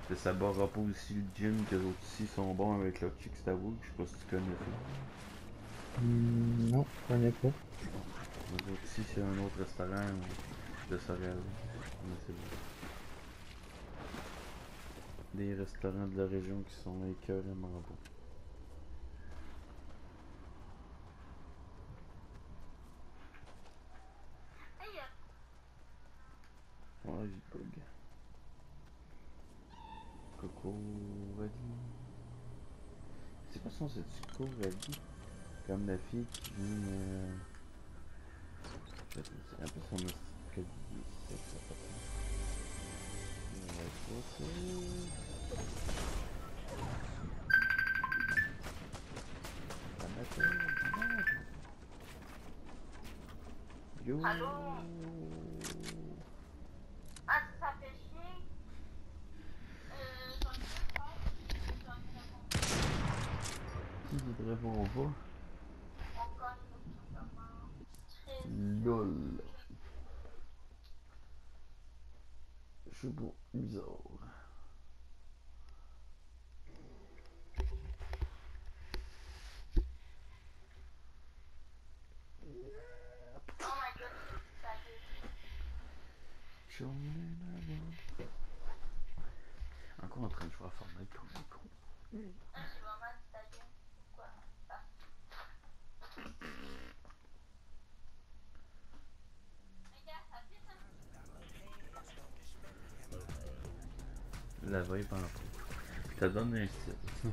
Ça barra pas aussi le gym que les autres ici sont bons avec leur Chicks Tawood. Je sais pas si tu connais ça. Non, je connais pas. Les autres ici, c'est un autre restaurant de Sorel. Mais c'est des restaurants de la région qui sont écœurément bons. Ouais, j'ai bug. Coco Rally. C'est pas son, c'est du Coco Rally. Comme la fille qui vient. C'est un peu son escalier. C'est ça, ça. Ouais, c'est ça. Amateur. Yo. Allô? Ah, ça fait chier. J'en ai deux frères. J'en ai répondu. Qui ne répond pas? On gagne notre maman. Très LOL. Je suis bon, bizarre. Oh my god, ça fait. Encore en train de jouer à Fortnite comme un con. Ah, j'ai vraiment dit ta gueule. Pourquoi? Parce que, gars, ça fait ça. La vibe en trop. Ça donne un style.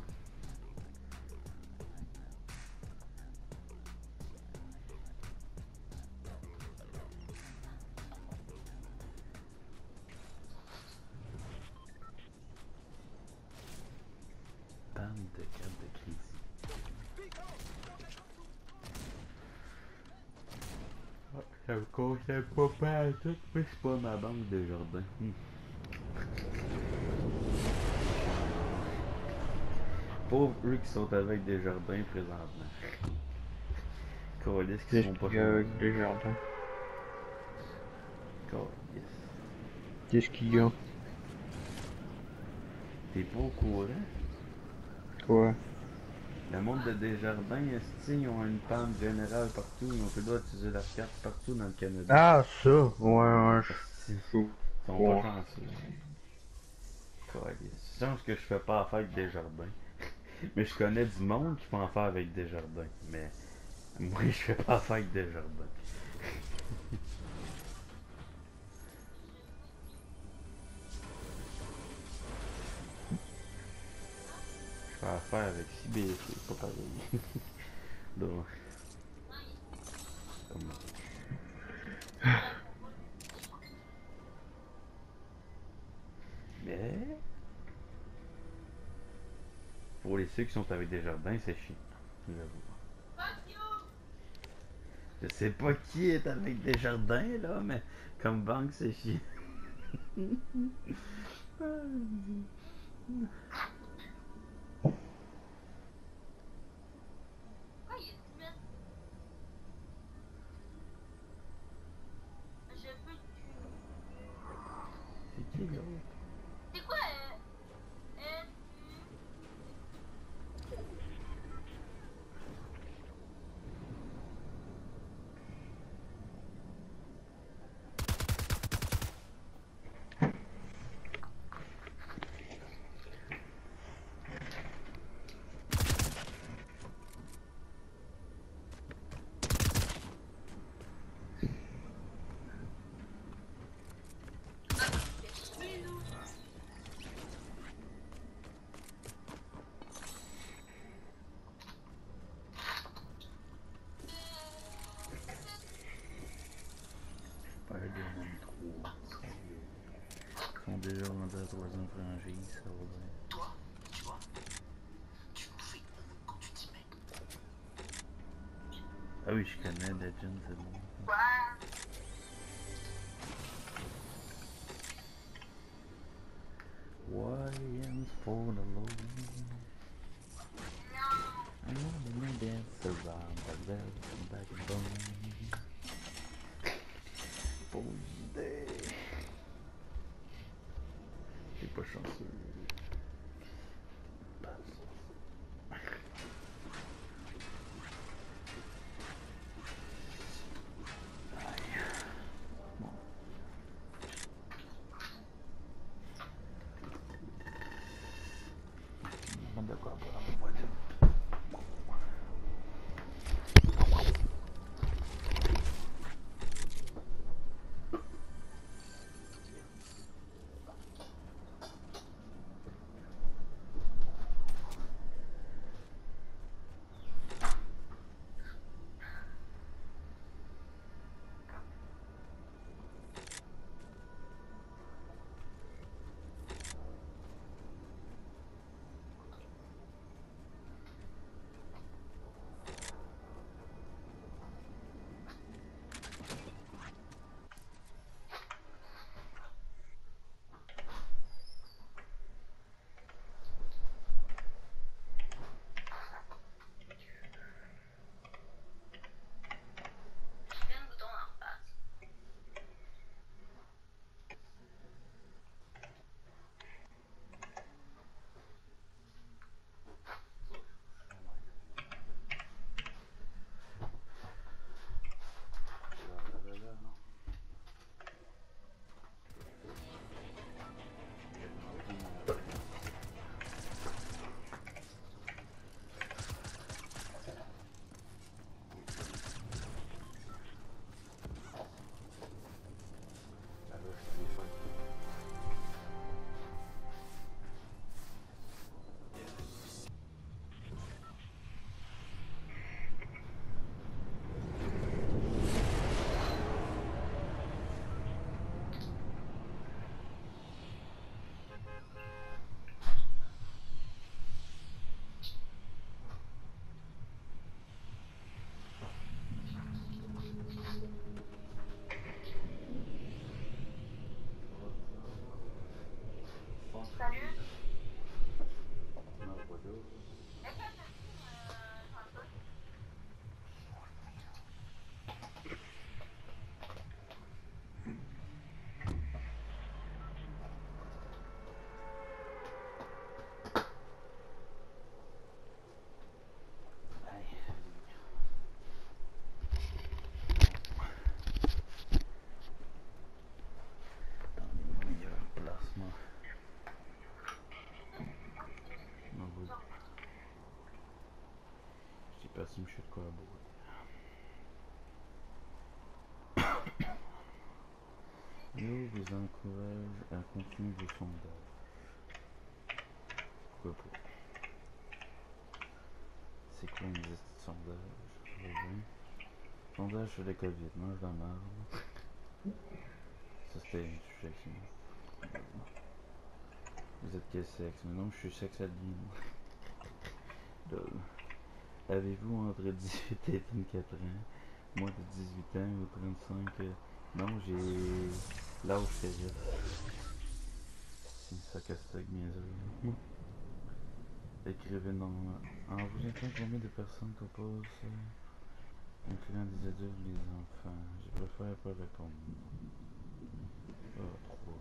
Bande de cartes de crédit. Ça me concerne pas à tout, mais c'est pas ma banque de jardin. Pauvres eux qui sont avec des jardins présentement. Colis qui Qu'est-ce sont pas qu'il y a chanceux. avec les jardins? Colis. Qu'est-ce qu'il y a? T'es pas au courant? Quoi? Le monde de Desjardins, esti, ils ont une panne générale partout. Ils ont plus le droit d'utiliser leur carte partout dans le Canada. Ah, ça! Ouais, ouais, Esti, je... ils sont pas Ouais. chanceux. Colis. Je pense que je fais pas affaire avec Desjardins. Mais je connais du monde qui font affaire avec Desjardins. Mais moi, je fais pas affaire avec Desjardins. Je fais affaire avec CBC, c'est pas pareil. Donc, comme... Mais pour les ceux qui sont avec Desjardins, c'est chiant. J'avoue. Fuck you! Je sais pas qui est avec Desjardins là, mais comme banque, c'est chiant. Pourquoi il est timide? Je veux le cul. C'est qui l'autre? C'est quoi, Spider-Man 3. Ils sont déjà rendus à la troisième franchise, ça va bien. Toi, tu vois, tu nous fais honte quand tu dis mec. Ah oui, je connais Legend, c'est bon. quoi? Lions for the Lord. Non. I wanna dance around the velvet backbone. Pauvre idée. T'es pas chanceux. prendre de quoi boire, me voilà. Je fais un bouton en face. Salut. Non, pas d'eau. Est-ce que tu transport? Dans les meilleurs placements. Non, oui. Je sais pas si je suis de quoi à boire. Nous vous encourage à continuer vos sondages. Pourquoi pas? C'est quoi une liste de sondages? Sondage sur les COVID, mange de la marde. Ça c'était une section. Vous êtes quel sexe? Mais non, je suis sexe admin. Avez-vous entre 18 et 24 ans? Moins de 18 ans ou 35? Non, j'ai l'âge shérif. C'est ça que c'est bien sûr. Écrivez non. En vous incluant combien de personnes composent incluant des adultes ou des enfants? Je préfère pas répondre. Ah, 3.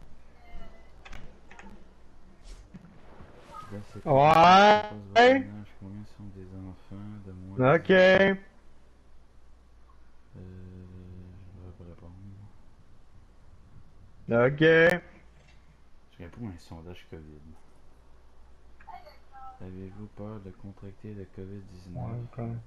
Dans cette Ouais. votre ménage, combien sont des enfants de moins de Ok. 18 ans? Je vais pas répondre. Ok. Je réponds à un sondage COVID. Avez-vous peur de contracter le COVID-19? Ouais, quand même.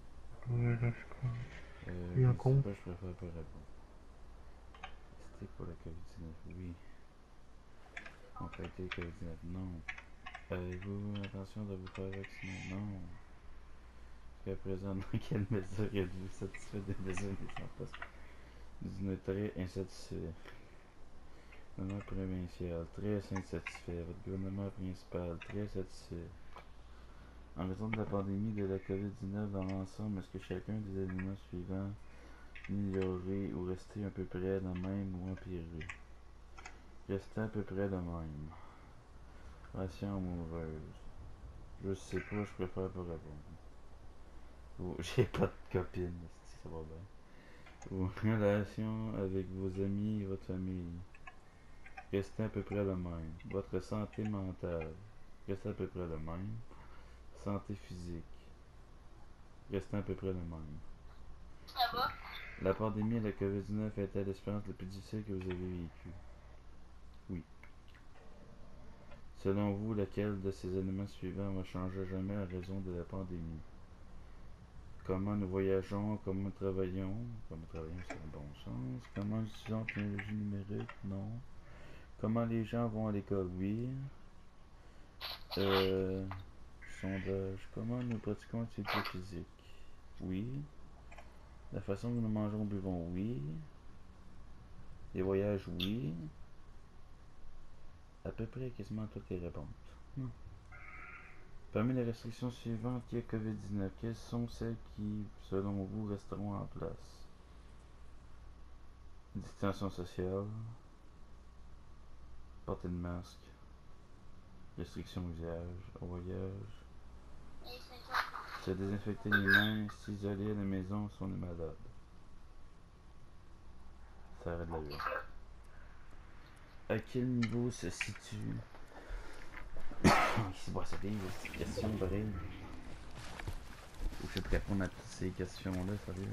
Je Il y a ne un sais con. pas, je préfère pas répondre. C'était pour le COVID-19, oui. Contracter le COVID-19, non. Avez-vous l'intention de vous faire vacciner? Non. Jusqu'à présent, dans quelle mesure êtes-vous satisfait des mesures mises en place? Vous êtes très insatisfait. Gouvernement provincial, très insatisfait. Votre gouvernement principal, très satisfait. En raison de la pandémie de la COVID-19 dans l'ensemble, est-ce que chacun des éléments suivants améliorer ou rester à peu près le même ou empirer? Rester à peu près le même. Relation amoureuse. Je sais pas, je préfère pas répondre. Ou j'ai pas de copine, si ça va bien. Ou relation avec vos amis et votre famille. Restez à peu près le même. Votre santé mentale. Restez à peu près le même. Santé physique. Restez à peu près le même. Ça va? La pandémie de la COVID-19 est-elle l'expérience la plus difficile que vous avez vécue? Oui. Selon vous, lequel de ces éléments suivants ne changera jamais à raison de la pandémie? Comment nous voyageons, comment nous travaillons c'est le bon sens. Comment nous utilisons la technologie numérique? Non. Comment les gens vont à l'école? Oui. Sondage. Comment nous pratiquons l'activité physique? Oui. La façon dont nous mangeons ou buvons? Oui. Les voyages? Oui. À peu près quasiment toutes les réponses. Parmi les restrictions suivantes qui est COVID-19, quelles sont celles qui, selon vous, resteront en place? Distanciation sociale, porter le masque, restriction d'usage, au voyage, Et c'est ça. se désinfecter les mains, s'isoler à la maison si on est malade. Ça arrête la vie. À quel niveau se situe... C'est c'est bien cette question pareille. Faut que je te réponde à toutes ces questions-là, sérieux.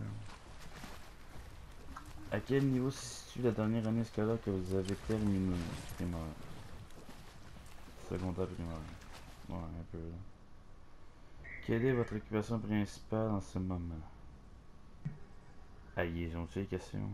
À quel niveau se situe la dernière année scolaire que vous avez terminée? Primaire. Secondaire primaire. Ouais, un peu là. Quelle est votre occupation principale en ce moment? Ah, ils ont-tu les questions?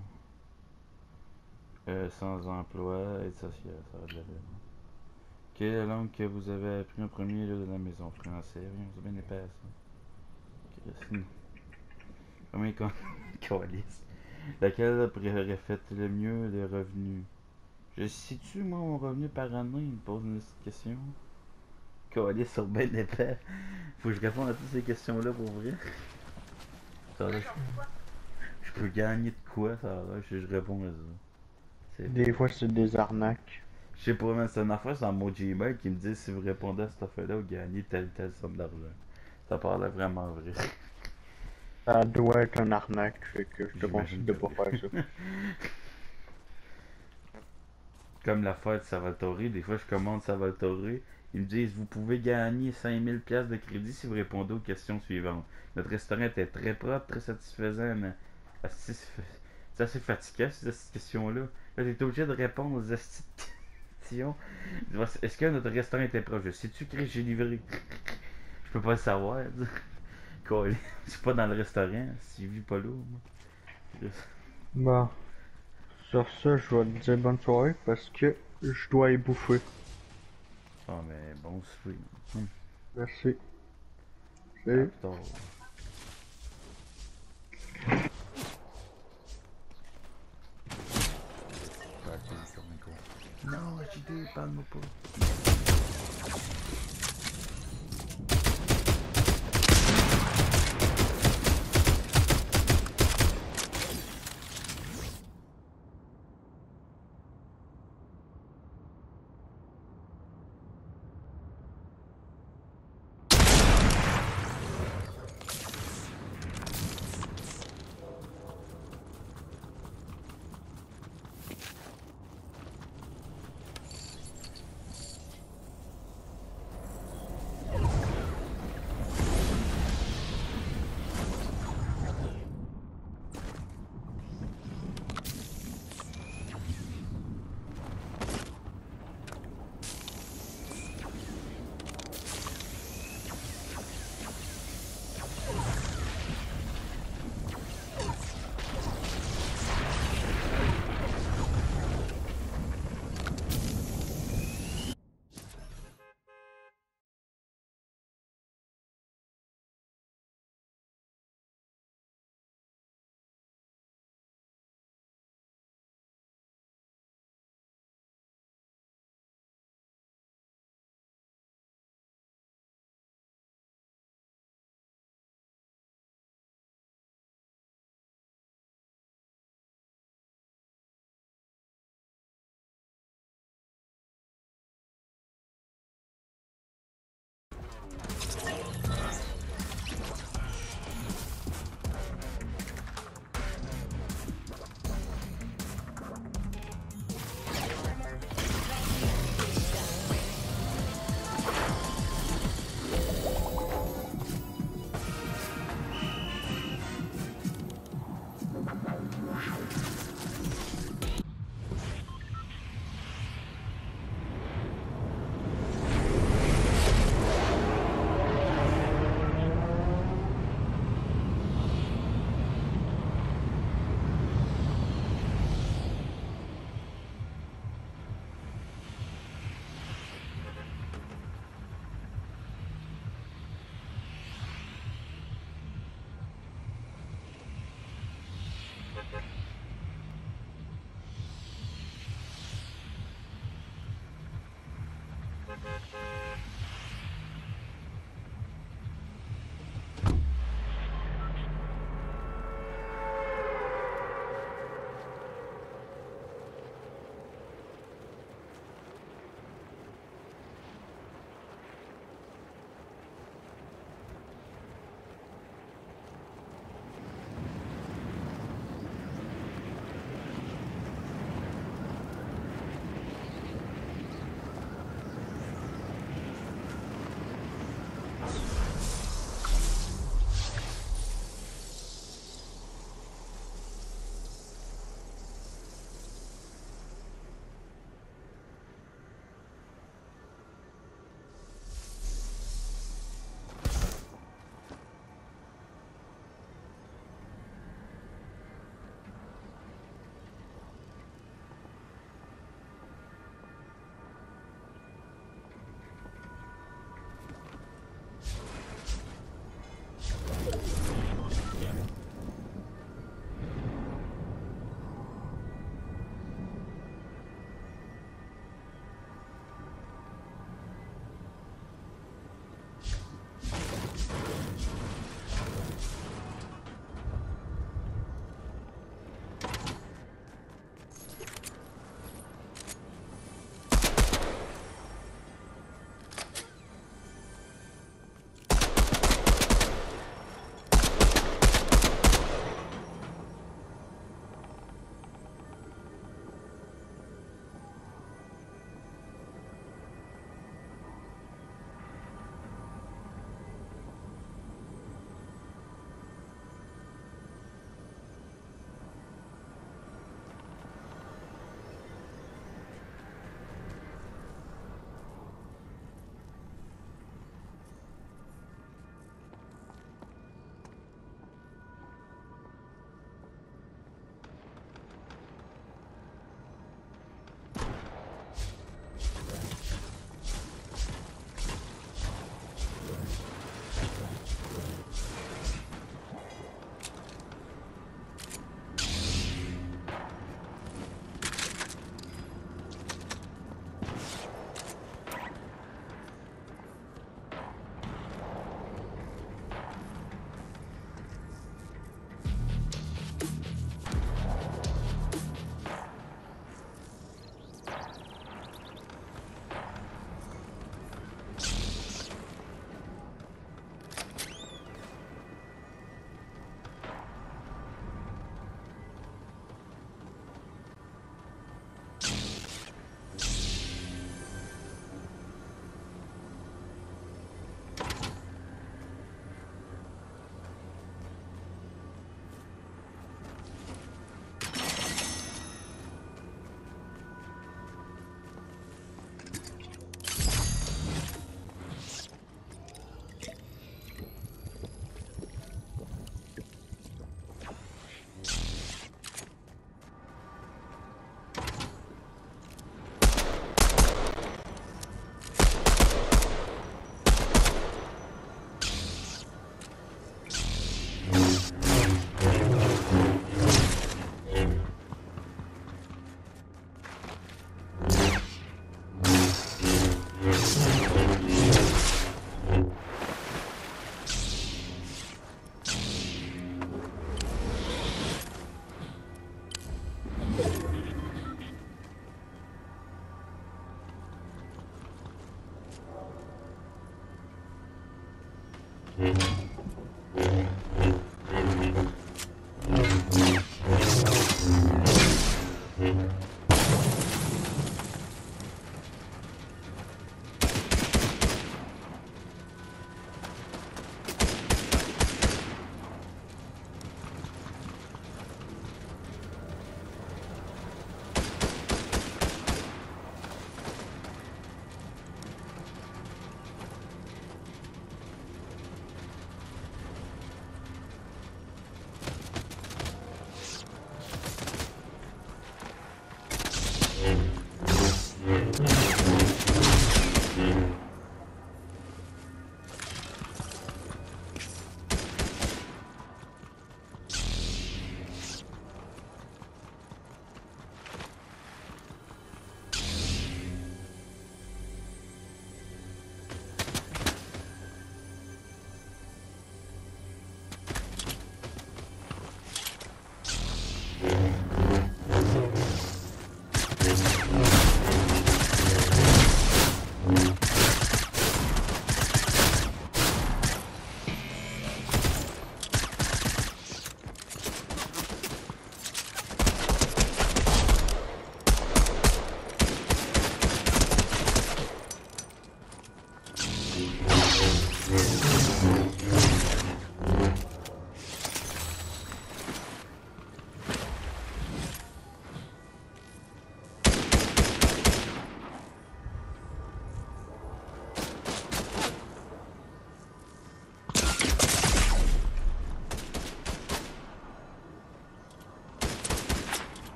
Sans emploi, aide sociale, ça va de la vie. Quelle est la langue que vous avez appris en premier là, de la maison? Français, rien, c'est bien épais ça. Christine. Combien qu'on... Calice. Laquelle aurait fait le mieux les revenus? Je situe moi mon revenu par année, il me pose une petite question. Calice sur ben épais. Faut que je réponde à toutes ces questions-là pour vrai. Ça là, je peux gagner de quoi, ça là, je réponds à ça. C'est Des fois, c'est des arnaques. Je sais pas, mais c'est une affaire sur mon Gmail qui me dit si vous répondez à cette affaire-là, vous gagnez telle somme d'argent. Ça paraît vraiment vrai. Ça doit être un arnaque, fait que je te J'imagine conseille de que pas oui. faire ça. Comme l'affaire de Salvatore, des fois je commande Salvatore, ils me disent vous pouvez gagner 5000 pièces de crédit si vous répondez aux questions suivantes. Notre restaurant était très propre, très satisfaisant, mais c'est assez fatigant ces questions-là. Là, t'es obligé de répondre aux questions. Est-ce que notre restaurant était propre? Je sais-tu que j'ai livré? Je peux pas le savoir. Je suis pas dans le restaurant, si je vis pas là. Moi. Bah, sur ça, je vais te dire bonne soirée parce que je dois y bouffer. Ah, mais bon, souper. Merci. À Salut. plus tard. Non, JD, parle-moi pas.